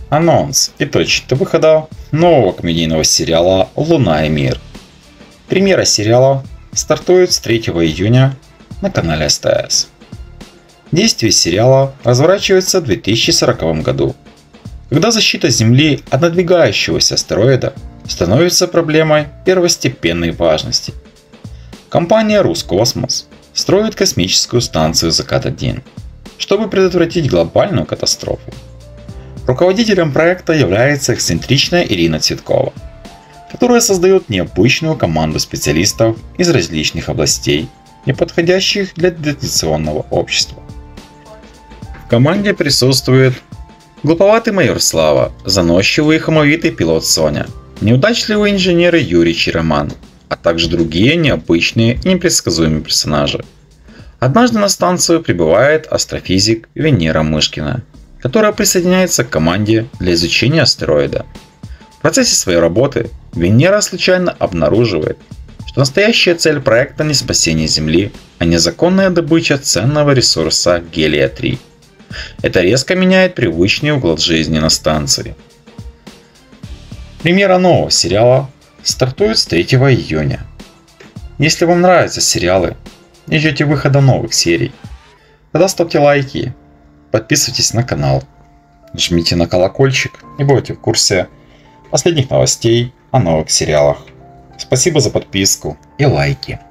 Анонс и точка выхода нового комедийного сериала «Луна и мир». Премьера сериала стартует с 3 июня на канале СТС. Действие сериала разворачивается в 2040 году, когда защита Земли от надвигающегося астероида становится проблемой первостепенной важности. Компания «Роскосмос» строит космическую станцию «Закат-1», чтобы предотвратить глобальную катастрофу. Руководителем проекта является эксцентричная Ирина Цветкова, которая создает необычную команду специалистов из различных областей, не подходящих для традиционного общества. В команде присутствует глуповатый майор Слава, заносчивый и хамовитый пилот Соня, неудачливый инженер Юрий Чироман, а также другие необычные и непредсказуемые персонажи. Однажды на станцию прибывает астрофизик Венера Мышкина, которая присоединяется к команде для изучения астероида. В процессе своей работы Венера случайно обнаруживает, что настоящая цель проекта не спасение Земли, а незаконная добыча ценного ресурса гелия-3. Это резко меняет привычный уклад жизни на станции. Премьера нового сериала стартует с 3 июня. Если вам нравятся сериалы и ждете выхода новых серий, тогда ставьте лайки, подписывайтесь на канал, жмите на колокольчик и будете в курсе последних новостей о новых сериалах. Спасибо за подписку и лайки.